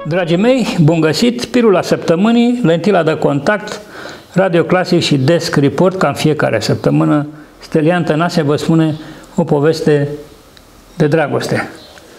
Dragii mei, bun găsit! Pilula săptămânii, lentila de contact, Radio Clasic și Desk Report, ca în fiecare săptămână. Stelian Tănase vă spune o poveste de dragoste.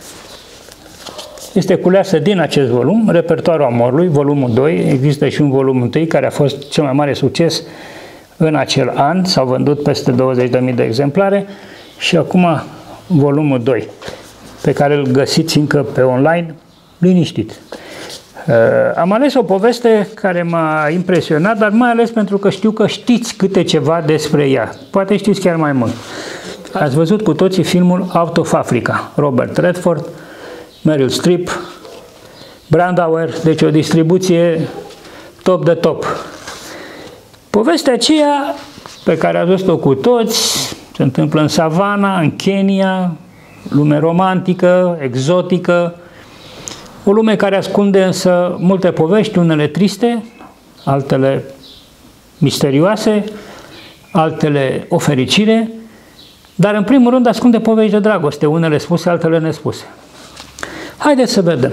Este culeasă din acest volum, Repertoriul amorului, volumul 2. Există și un volum 1 care a fost cel mai mare succes în acel an. S-au vândut peste 20.000 de exemplare și acum volumul 2, pe care îl găsiți încă pe online, liniștit. Am ales o poveste care m-a impresionat, dar mai ales pentru că știu că știți câte ceva despre ea. Poate știți chiar mai mult. Ați văzut cu toții filmul Out of Africa, Robert Redford, Meryl Streep, Brandauer, deci o distribuție top de top. Povestea aceea pe care ați văzut-o cu toți se întâmplă în savana, în Kenya, lume romantică, exotică, o lume care ascunde însă multe povești, unele triste, altele misterioase, altele o fericire, dar în primul rând ascunde povești de dragoste, unele spuse, altele nespuse. Haideți să vedem.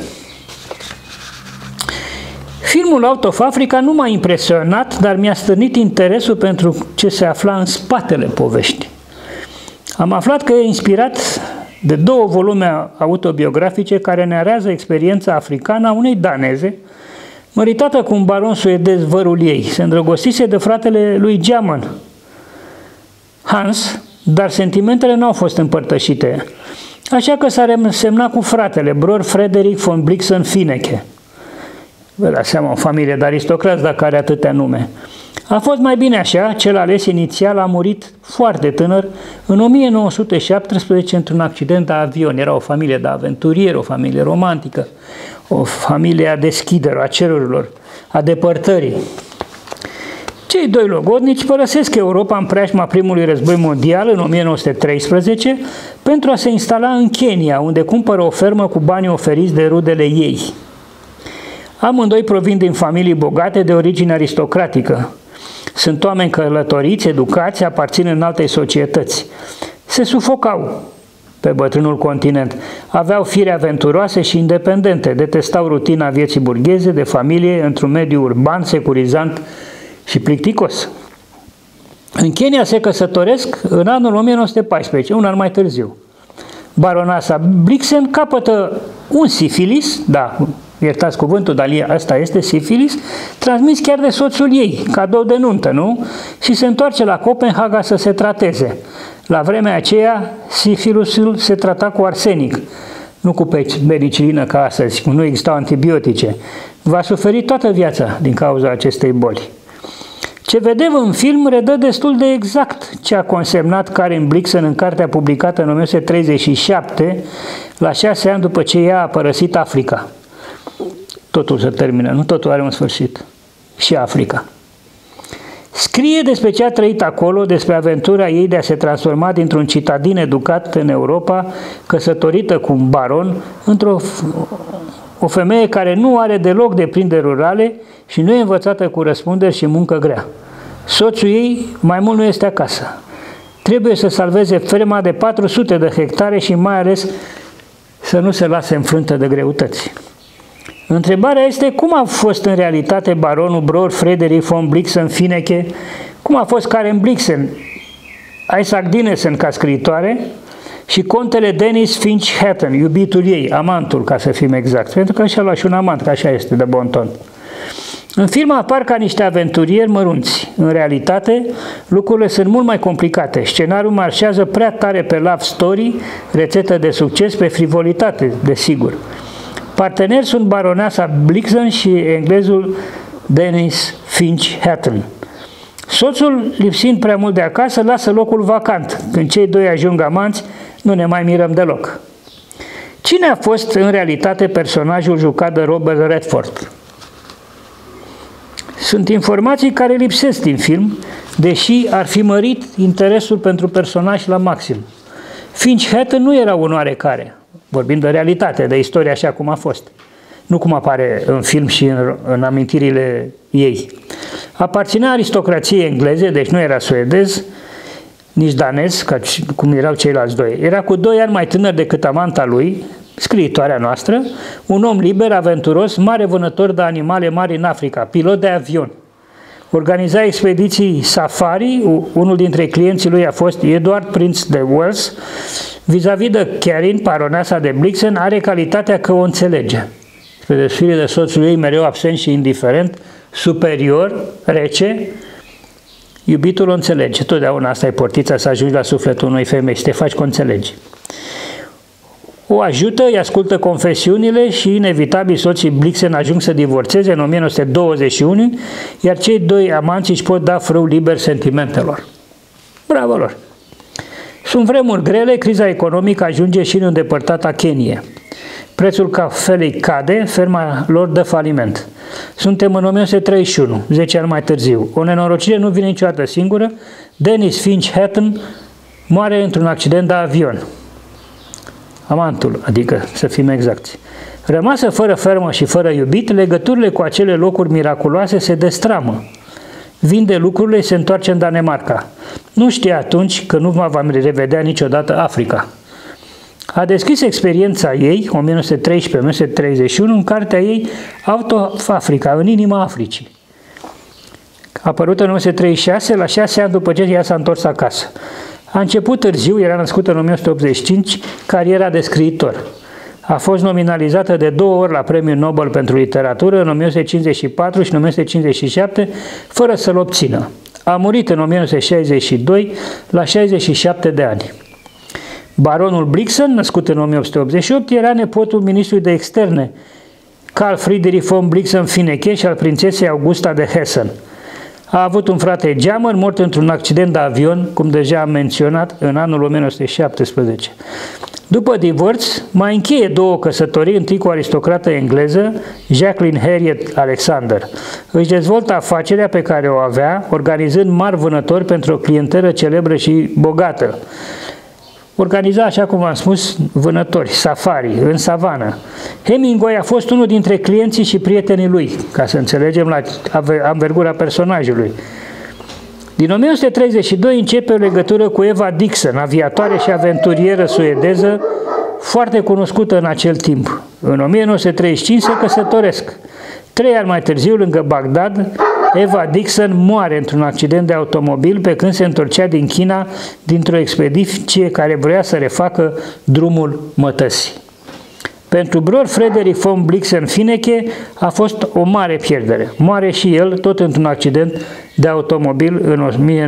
Filmul Out of Africa nu m-a impresionat, dar mi-a stârnit interesul pentru ce se afla în spatele poveștii. Am aflat că e inspirat de 2 volume autobiografice care narrează experiența africană a unei daneze, măritată cu un baron suedez, vărul ei. Se îndrăgostise de fratele lui Geamăn, Hans, dar sentimentele nu au fost împărtășite, așa că s-a semnat cu fratele, Bror Frederick von Blixen-Finecke. Vă dați seama, o familie de aristocrați dacă are atâtea nume. A fost mai bine așa, cel ales inițial a murit foarte tânăr, în 1917, într-un accident de avion. Era o familie de aventurieri, o familie romantică, o familie a deschiderilor, a cerurilor, a depărtării. Cei 2 logodnici părăsesc Europa în preajma primului război mondial în 1913 pentru a se instala în Kenya, unde cumpără o fermă cu banii oferiți de rudele ei. Amândoi provin din familii bogate de origine aristocratică. Sunt oameni călătoriți, educați, aparțin în alte societăți. Se sufocau pe bătrânul continent. Aveau fire aventuroase și independente, detestau rutina vieții burgheze, de familie, într-un mediu urban, securizant și plicticos. În Kenya se căsătoresc în anul 1914, un an mai târziu. Baronasa Blixen capătă un sifilis, da, iertați cuvântul, dar asta este sifilis, transmis chiar de soțul ei, cadou de nuntă, nu? Și se întoarce la Copenhaga să se trateze. La vremea aceea, sifilisul se trata cu arsenic, nu cu penicilină ca astăzi, nu existau antibiotice. Va suferi toată viața din cauza acestei boli. Ce vedem în film redă destul de exact ce a consemnat Karen Blixen în cartea publicată în 1937, la 6 ani după ce ea a părăsit Africa. Totul se termină, nu totul are un sfârșit. Și Africa. Scrie despre ce a trăit acolo, despre aventura ei de a se transforma dintr-un citadin educat în Europa, căsătorită cu un baron, o femeie care nu are deloc deprinderi rurale și nu e învățată cu răspunderi și muncă grea. Soțul ei mai mult nu este acasă. Trebuie să salveze ferma de 400 de hectare și mai ales să nu se lase înfrântă de greutăți. Întrebarea este cum a fost în realitate baronul Bror Frederick von Blixen-Finecke, cum a fost Karen Blixen, Isaac Dinesen ca scriitoare și contele Dennis Finch Hatton, iubitul ei, amantul ca să fim exact, pentru că și-a luat și un amant, că așa este de bon ton. În film apar ca niște aventurieri mărunți. În realitate, lucrurile sunt mult mai complicate. Scenariul marșează prea tare pe love story, rețetă de succes pe frivolitate, desigur. Parteneri sunt baronesa Blixen și englezul Dennis Finch Hatton. Soțul, lipsind prea mult de acasă, lasă locul vacant. Când cei 2 ajung amanți, nu ne mai mirăm deloc. Cine a fost în realitate personajul jucat de Robert Redford? Sunt informații care lipsesc din film, deși ar fi mărit interesul pentru personaj la maxim. Finch Hatton nu era un oarecare, vorbind de realitate, de istorie așa cum a fost, nu cum apare în film și în amintirile ei. Aparținea aristocrației engleze, deci nu era suedez, nici danez, ca cum erau ceilalți 2. Era cu 2 ani mai tânăr decât amanta lui, scriitoarea noastră, un om liber, aventuros, mare vânător de animale mari în Africa, pilot de avion. Organiza expediții safari, unul dintre clienții lui a fost Edward, prinț de Wales. Vis-a-vis de Catherine, paroneasa de Blixen, are calitatea că o înțelege. Spre deosebire de soțul ei, mereu absent și indiferent, superior, rece, iubitul o înțelege. Totdeauna asta e portița, să ajungi la sufletul unei femei, să te faci că o înțelegi. O ajută, îi ascultă confesiunile și inevitabil soții Blixen ajung să divorțeze în 1921, iar cei doi amanți își pot da frâu liber sentimentelor. Bravo lor! Sunt vremuri grele, criza economică ajunge și în îndepărtata Kenie. Prețul cafelei cade, ferma lor dă faliment. Suntem în 1931, 10 ani mai târziu. O nenorocire nu vine niciodată singură. Dennis Finch Hatton moare într-un accident de avion. Amantul, adică să fim exacti. Rămasă fără fermă și fără iubit, legăturile cu acele locuri miraculoase se destramă. Vinde lucrurile și se întoarce în Danemarca. Nu știa atunci că nu va revedea niciodată Africa. A descris experiența ei, 1913-1931, în cartea ei Out of Africa, în inima Africii. Apărută în 1936, la 6 ani după ce ea s-a întors acasă. A început târziu, era născută în 1985, cariera de scriitor. A fost nominalizată de 2 ori la Premiul Nobel pentru literatură în 1954 și în 1957, fără să-l obțină. A murit în 1962, la 67 de ani. Baronul Blixen, născut în 1888, era nepotul ministrului de externe, Carl Friedrich von Blixen-Finecke și al prințesei Augusta de Hessen. A avut un frate geamăn, mort într-un accident de avion, cum deja am menționat, în anul 1917. După divorț, mai încheie 2 căsătorii, întâi cu o aristocrată engleză, Jacqueline Harriet Alexander. Își dezvoltă afacerea pe care o avea, organizând mari vânători pentru o clientelă celebră și bogată. Organiza, așa cum am spus, vânători, safari, în savană. Hemingway a fost unul dintre clienții și prietenii lui, ca să înțelegem la anvergura personajului. Din 1932 începe o legătură cu Eva Dixon, aviatoare și aventurieră suedeză, foarte cunoscută în acel timp. În 1935 se căsătoresc. 3 ani mai târziu, lângă Bagdad, Eva Dixon moare într-un accident de automobil pe când se întorcea din China dintr-o expediție care vrea să refacă drumul mătăsii. Pentru Bror Frederick von Blixen-Finecke a fost o mare pierdere. Moare și el tot într-un accident de automobil în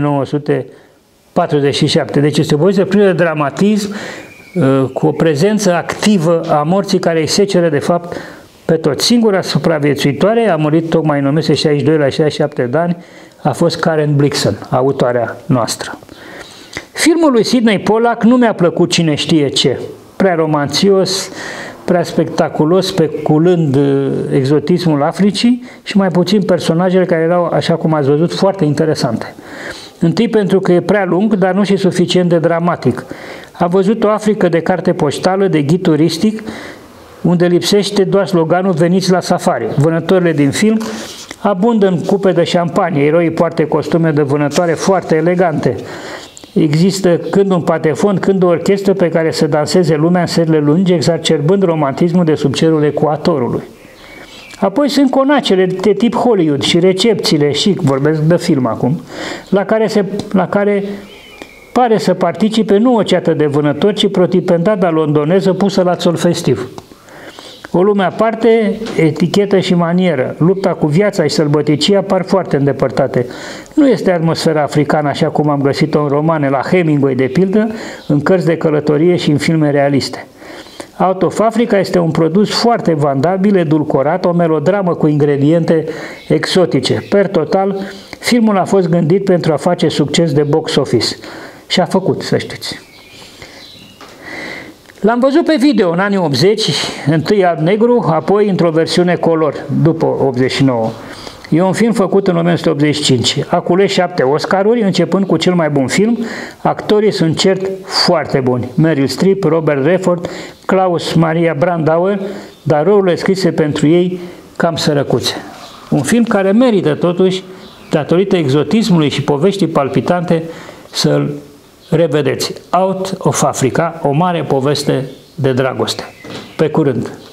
1947. Deci este o poveste plină de dramatism, cu o prezență activă a morții care îi seceră de fapt pe toți. Singura supraviețuitoare, a murit tocmai în 1962 la 67 de ani, a fost Karen Blixen, autoarea noastră. Filmul lui Sidney Pollack nu mi-a plăcut cine știe ce. Prea romanțios, prea spectaculos, speculând exotismul Africii și mai puțin personajele care erau, așa cum ați văzut, foarte interesante. Întâi pentru că e prea lung, dar nu și suficient de dramatic. Am văzut o Africă de carte poștală, de ghid turistic, unde lipsește doar sloganul "Veniți la safari". Vânătorile din film abundă în cupe de șampanie, eroii poartă costume de vânătoare foarte elegante. Există când un patefon, când o orchestră pe care să danseze lumea în serile lungi, exacerbând romantismul de sub cerul ecuatorului. Apoi sunt conacele de tip Hollywood și recepțiile chic, vorbesc de film acum, la care pare să participe nu o ceată de vânători, ci protipendada londoneză pusă la țol festiv. O lume aparte, etichetă și manieră, lupta cu viața și sălbăticia par foarte îndepărtate. Nu este atmosfera africană așa cum am găsit-o în romane la Hemingway, de pildă, în cărți de călătorie și în filme realiste. Out of Africa este un produs foarte vandabil, edulcorat, o melodramă cu ingrediente exotice. Per total, filmul a fost gândit pentru a face succes de box office. Și a făcut, să știți. L-am văzut pe video în anii 80, întâi alb-negru, apoi într-o versiune color, după 89. E un film făcut în 1985. A cules 7 Oscaruri, începând cu cel mai bun film. Actorii sunt cert foarte buni. Meryl Streep, Robert Redford, Klaus Maria Brandauer, dar rolurile scrise pentru ei cam sărăcuțe. Un film care merită totuși, datorită exotismului și poveștii palpitante, să-l revedeți. Out of Africa, o mare poveste de dragoste. Pe curând!